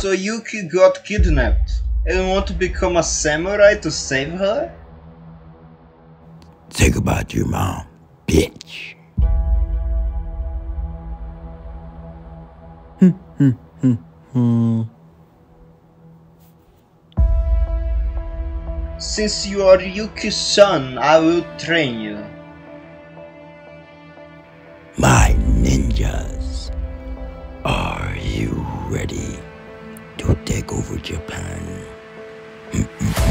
So Yuki got kidnapped and want to become a samurai to save her? Think about your mom, bitch. Since you are Yuki's son, I will train you. My ninjas, are you ready to take over Japan?